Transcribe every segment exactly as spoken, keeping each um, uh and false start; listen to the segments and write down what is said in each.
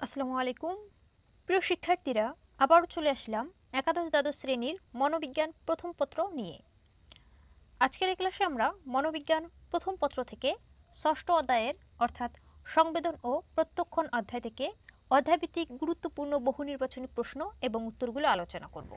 আসসালামু আলাইকুম প্রিয় শিক্ষার্থীরা, আবারও চলে আসলাম একাদশ দ্বাদশ শ্রেণীর মনোবিজ্ঞান প্রথম পত্র নিয়ে। আজকের এই ক্লাসে আমরা মনোবিজ্ঞান প্রথম পত্র থেকে ষষ্ঠ অধ্যায়ের অর্থাৎ সংবেদন ও প্রত্যক্ষণ অধ্যায় থেকে অধ্যায়ভিত্তিক গুরুত্বপূর্ণ বহু নির্বাচনী প্রশ্ন এবং উত্তরগুলো আলোচনা করব।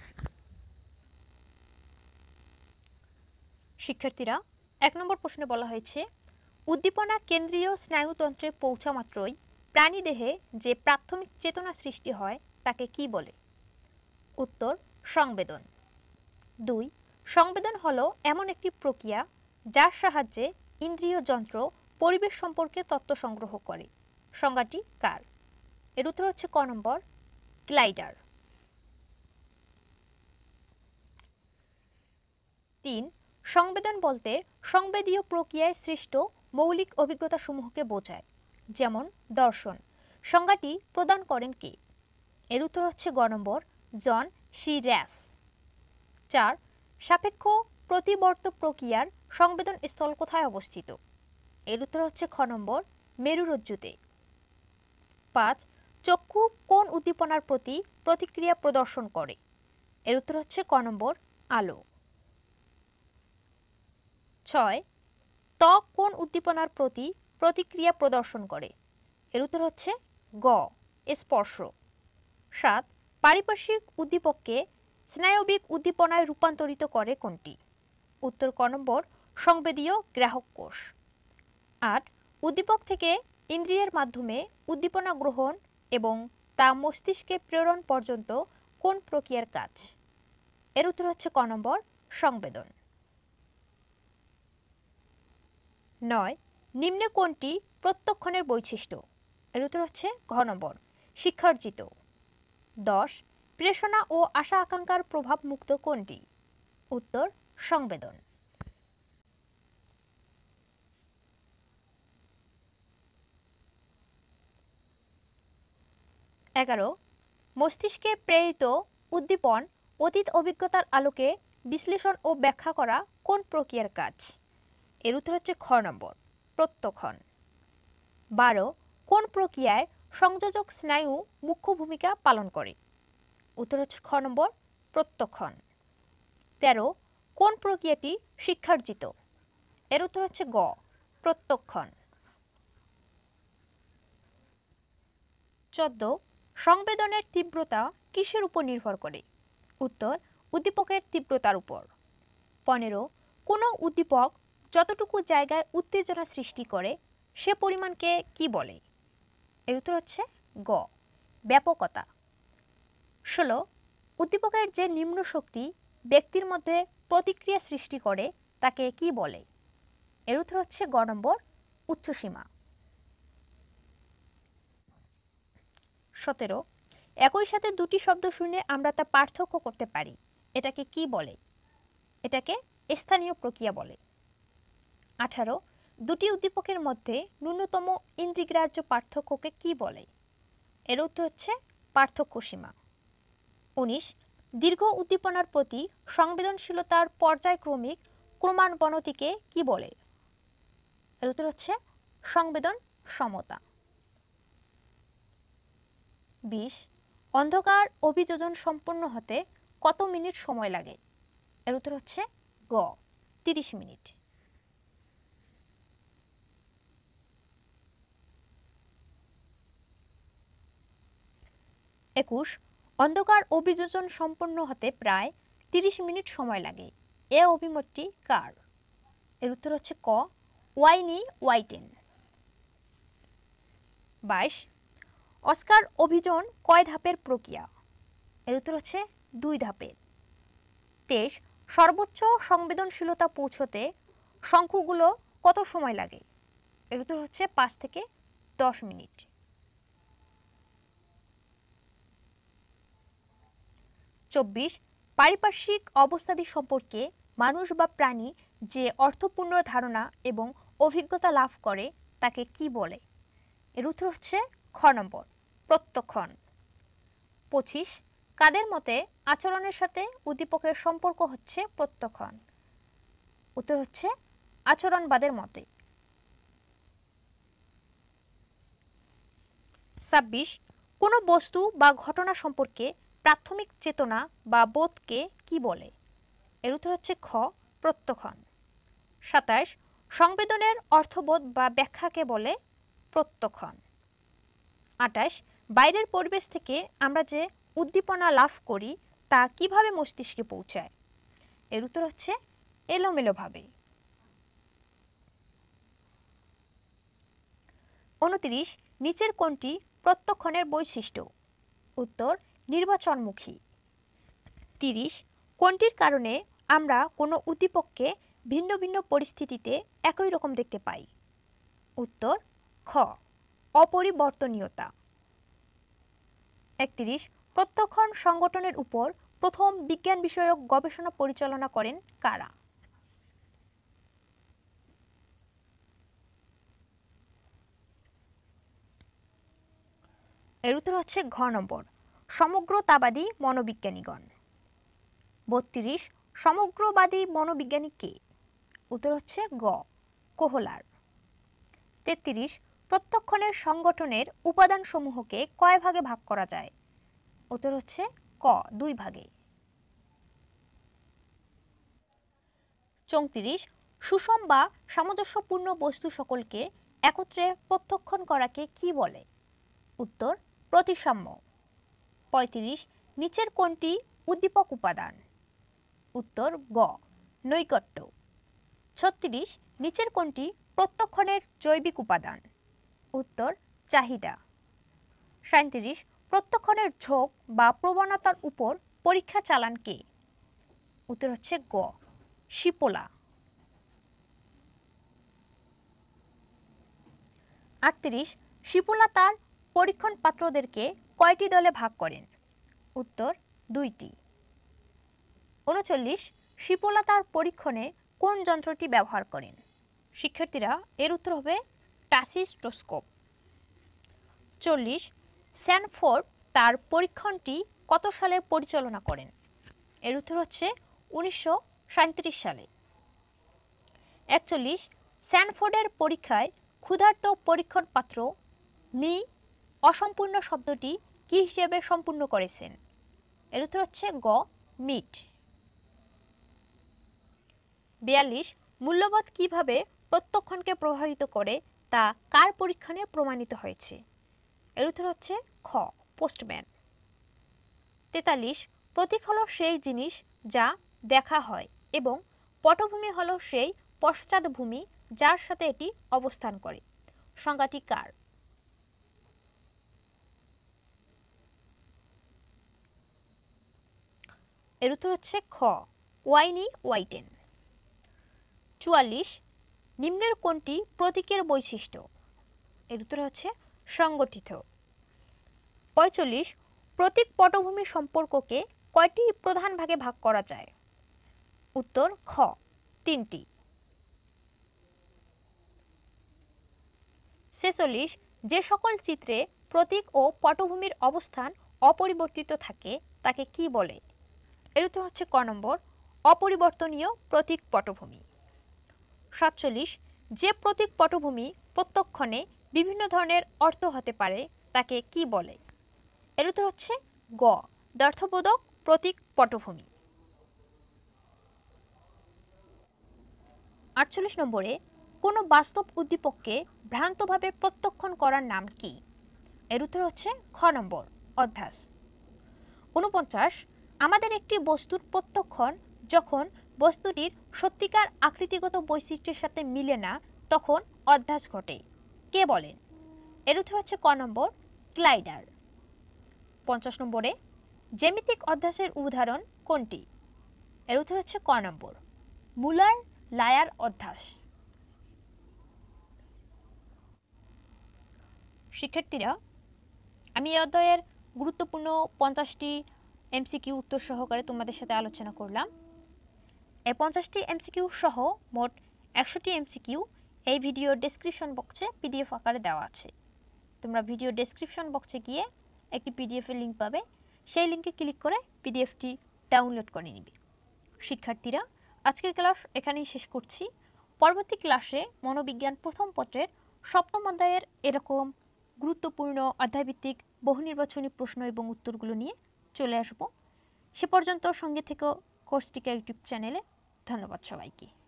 শিক্ষার্থীরা, এক নম্বর প্রশ্নে বলা হয়েছে, উদ্দীপনা কেন্দ্রীয় স্নায়ুতন্ত্রে পৌঁছা মাত্রই প্রাণীদেহে যে প্রাথমিক চেতনা সৃষ্টি হয় তাকে কি বলে? উত্তর, সংবেদন। দুই, সংবেদন হলো এমন একটি প্রক্রিয়া যার সাহায্যে ইন্দ্রিয় যন্ত্র পরিবেশ সম্পর্কে তথ্য সংগ্রহ করে। সংজ্ঞাটি কার? এর উত্তর হচ্ছে ক নম্বর, গ্লাইডার। তিন, সংবেদন বলতে সংবেদীয় প্রক্রিয়ায় সৃষ্ট মৌলিক অভিজ্ঞতাসমূহকে বোঝায়, যেমন দর্শন। সংজ্ঞাটি প্রদান করেন কে? এর উত্তর হচ্ছে গ নম্বর, জন সি র্যাস। চার, সাপেক্ষ প্রতিবর্ত প্রক্রিয়ার সংবেদন স্থল কোথায় অবস্থিত? এর উত্তর হচ্ছে খ নম্বর, মেরুরজ্জুতে। পাঁচ, চক্ষু কোন উদ্দীপনার প্রতি প্রতিক্রিয়া প্রদর্শন করে? এর উত্তর হচ্ছে ক নম্বর, আলো। ছয়, ত্বক কোন উদ্দীপনার প্রতি প্রতিক্রিয়া প্রদর্শন করে? এর উত্তর হচ্ছে গ, স্পর্শ। সাত, পারিপার্শ্বিক উদ্দীপককে স্নায়বিক উদ্দীপনায় রূপান্তরিত করে কোনটি? উত্তর ক নম্বর, সংবেদীয় গ্রাহক কোষ। আট, উদ্দীপক থেকে ইন্দ্রিয়ের মাধ্যমে উদ্দীপনা গ্রহণ এবং তা মস্তিষ্কে প্রেরণ পর্যন্ত কোন প্রক্রিয়ার কাজ? এর উত্তর হচ্ছে ক নম্বর, সংবেদন। নয়, নিম্নে কোনটি প্রত্যক্ষণের বৈশিষ্ট্য? এর উত্তর হচ্ছে ঘ নম্বর, শিক্ষার্জিত। দশ, প্রেষণা ও আশা আকাঙ্ক্ষার প্রভাব মুক্ত কোনটি? উত্তর, সংবেদন। এগারো, মস্তিষ্কে প্রেরিত উদ্দীপন অতীত অভিজ্ঞতার আলোকে বিশ্লেষণ ও ব্যাখ্যা করা কোন প্রক্রিয়ার কাজ? এর উত্তর হচ্ছে খ নম্বর, প্রত্যক্ষণ। বারো, কোন প্রক্রিয়ায় সংযোজক স্নায়ু মুখ্য ভূমিকা পালন করে? উত্তর হচ্ছে খ নম্বর, প্রত্যক্ষণ। তেরো, কোন প্রক্রিয়াটি শিক্ষার্জিত? এর উত্তর হচ্ছে গ, প্রত্যক্ষণ। চোদ্দ, সংবেদনের তীব্রতা কিসের উপর নির্ভর করে? উত্তর, উদ্দীপকের তীব্রতার উপর। পনেরো, কোনো উদ্দীপক যতটুকু জায়গায় উত্তেজনা সৃষ্টি করে সে পরিমাণকে কি বলে? এর উত্তর হচ্ছে গ, ব্যাপকতা। ষোলো, উদ্দীপকের যে নিম্ন শক্তি ব্যক্তির মধ্যে প্রতিক্রিয়া সৃষ্টি করে তাকে কি বলে? এর উত্তর হচ্ছে গ নম্বর, উচ্চসীমা। সতেরো, একই সাথে দুটি শব্দ শুনে আমরা তা পার্থক্য করতে পারি, এটাকে কি বলে? এটাকে স্থানীয় প্রক্রিয়া বলে। আঠারো, দুটি উদ্দীপকের মধ্যে ন্যূনতম ইন্দ্রিয়গ্রাহ্য পার্থক্যকে কি বলে? এর উত্তর হচ্ছে পার্থক্য সীমা। উনিশ, দীর্ঘ উদ্দীপনার প্রতি সংবেদনশীলতার পর্যায়ক্রমিক ক্রমান্বনতিকে কি বলে? এর উত্তর হচ্ছে সংবেদন সমতা। বিশ, অন্ধকার অভিযোজন সম্পন্ন হতে কত মিনিট সময় লাগে? এর উত্তর হচ্ছে গ, তিরিশ মিনিট। একুশ, অন্ধকার অভিযোজন সম্পন্ন হতে প্রায় তিরিশ মিনিট সময় লাগে, এ অভিমতটি কার? এর উত্তর হচ্ছে ক, ওয়াইনি ওয়াইটেন। বাইশ, অস্কার অভিযোজন কয় ধাপের প্রক্রিয়া? এর উত্তর হচ্ছে দুই ধাপের। তেইশ, সর্বোচ্চ সংবেদনশীলতা পৌঁছতে শঙ্কুগুলো কত সময় লাগে? এর উত্তর হচ্ছে পাঁচ থেকে দশ মিনিট। চব্বিশ, পারিপার্শ্বিক অবস্থাদি সম্পর্কে মানুষ বা প্রাণী যে অর্থপূর্ণ ধারণা এবং অভিজ্ঞতা লাভ করে তাকে কি বলে? এর উত্তর হচ্ছে খ নম্বর, প্রত্যক্ষণ। পঁচিশ, কাদের মতে আচরণের সাথে উদ্দীপকের সম্পর্ক হচ্ছে প্রত্যক্ষণ? উত্তর হচ্ছে আচরণবাদের মতে। ছাব্বিশ, কোনো বস্তু বা ঘটনা সম্পর্কে প্রাথমিক চেতনা বা বোধকে কি বলে? এর উত্তর হচ্ছে খ প্রত্যক্ষণ। সাতাশ সংবেদনের অর্থবোধ বা ব্যাখ্যাকে বলে প্রত্যক্ষণ। আটাশ বাইরের পরিবেশ থেকে আমরা যে উদ্দীপনা লাভ করি তা কিভাবে মস্তিষ্কে পৌঁছায়? এর উত্তর হচ্ছে এলোমেলোভাবে। উনত্রিশ নিচের কোনটি প্রত্যক্ষণের বৈশিষ্ট্য? উত্তর নির্বাচনমুখী। তিরিশ কোনটির কারণে আমরা কোনো উদ্দীপককে ভিন্ন ভিন্ন পরিস্থিতিতে একই রকম দেখতে পাই? উত্তর খ অপরিবর্তনীয়তা। একত্রিশ প্রত্যক্ষণ সংগঠনের উপর প্রথম বিজ্ঞান বিষয়ক গবেষণা পরিচালনা করেন কারা? এর উত্তর হচ্ছে ঘ নম্বর সমগ্রতাবাদী মনোবিজ্ঞানীগণ। বত্রিশ সমগ্রবাদী মনোবিজ্ঞানী কে? উত্তর হচ্ছে গ কোহলার। তেত্রিশ প্রত্যক্ষণের সংগঠনের উপাদানসমূহকে কয় ভাগে ভাগ করা যায়? উত্তর হচ্ছে ক দুই ভাগে। চৌত্রিশ সুষম বা সামঞ্জস্যপূর্ণ বস্তু সকলকে একত্রে প্রত্যক্ষণ করাকে কি বলে? উত্তর প্রতিসাম্য। পঁয়ত্রিশ নিচের কোনটি উদ্দীপক উপাদান? উত্তর গ নৈকট্য। ছত্রিশ নিচের কোনটি প্রত্যক্ষণের জৈবিক উপাদান? উত্তর চাহিদা। সাঁইত্রিশ প্রত্যক্ষণের ঝোঁক বা প্রবণতার উপর পরীক্ষা চালান কে? উত্তর হচ্ছে গ শিপোলা। আটত্রিশ শিপোলা তার পরীক্ষণ পাত্রদেরকে কয়টি দলে ভাগ করেন? উত্তর দুইটি। উনচল্লিশ শিপোলা তার পরীক্ষণে কোন যন্ত্রটি ব্যবহার করেন? শিক্ষার্থীরা এর উত্তর হবে টাসিস্টোস্কোপ। চল্লিশ স্যানফোর্ড তার পরীক্ষণটি কত সালে পরিচালনা করেন? এর উত্তর হচ্ছে উনিশশো সাঁইত্রিশ সালে। একচল্লিশ স্যানফোর্ডের পরীক্ষায় ক্ষুধার্ত পরীক্ষণ পাত্র মি অসম্পূর্ণ শব্দটি কি হিসেবে সম্পূর্ণ করেছেন? এর উত্তর হচ্ছে গ মিট। বিয়াল্লিশ মূল্যবোধ কিভাবে প্রত্যক্ষণকে প্রভাবিত করে তা কার পরীক্ষণে প্রমাণিত হয়েছে? এর উত্তর হচ্ছে খ পোস্টম্যান। তেতাল্লিশ প্রতীক হলো সেই জিনিস যা দেখা হয় এবং পটভূমি হলো সেই পশ্চাৎভূমি যার সাথে এটি অবস্থান করে। সংজ্ঞাটি কার? এর উত্তর হচ্ছে খ ওয়াইনি ওয়াইটেন। চুয়াল্লিশ নিম্নের কোনটি প্রতীকের বৈশিষ্ট্য? এর উত্তর হচ্ছে সংগঠিত। পঁয়তাল্লিশ প্রতীক পটভূমি সম্পর্ককে কয়টি প্রধান ভাগে ভাগ করা যায়? উত্তর খ তিনটি। ছেচল্লিশ যে সকল চিত্রে প্রতীক ও পটভূমির অবস্থান অপরিবর্তিত থাকে তাকে কি বলে? এর উত্তর হচ্ছে ক নম্বর অপরিবর্তনীয় প্রতীক পটভূমি। সাতচল্লিশ যে প্রতীক পটভূমি প্রত্যক্ষণে বিভিন্ন ধরনের অর্থ হতে পারে তাকে কি বলে? এর উত্তর হচ্ছে গ দ্ব্যর্থবোধক প্রতীক পটভূমি। আটচল্লিশ নম্বরে কোনো বাস্তব উদ্দীপককে ভ্রান্তভাবে প্রত্যক্ষণ করার নাম কি? এর উত্তর হচ্ছে খ নম্বর অধ্যাস। ঊনপঞ্চাশ আমাদের একটি বস্তুর প্রত্যক্ষণ যখন বস্তুটির সত্যিকার আকৃতিগত বৈশিষ্ট্যের সাথে মিলে না তখন অধ্যাস ঘটে, কে বলেন? এর উত্তর হচ্ছে ক নম্বর গ্লাইডার। পঞ্চাশ নম্বরে জ্যামিতিক অধ্যাসের উদাহরণ কোনটি? এর উত্তর হচ্ছে ক নম্বর মুলার লায়ার অধ্যাস। শিক্ষার্থীরা আমি এই অধ্যায়ের গুরুত্বপূর্ণ পঞ্চাশটি এমসিকিউ উত্তর সহকারে তোমাদের সাথে আলোচনা করলাম। এই পঞ্চাশটি এমসিকিউ সহ মোট একশোটি এমসিকিউ এই ভিডিও ডেসক্রিপশন বক্সে পিডিএফ আকারে দেওয়া আছে। তোমরা ভিডিও ডেসক্রিপশন বক্সে গিয়ে একটি পিডিএফের লিঙ্ক পাবে, সেই লিঙ্কে ক্লিক করে পিডিএফটি ডাউনলোড করে নিবে। শিক্ষার্থীরা আজকের ক্লাস এখানেই শেষ করছি। পরবর্তী ক্লাসে মনোবিজ্ঞান প্রথম পত্রের সপ্তম অধ্যায়ের এরকম গুরুত্বপূর্ণ অধ্যায়ভিত্তিক বহু নির্বাচনী প্রশ্ন এবং উত্তরগুলো নিয়ে চলে আসব। সে পর্যন্ত সঙ্গে থেকে কোর্স টিকা ইউটিউব চ্যানেলে। ধন্যবাদ সবাইকে।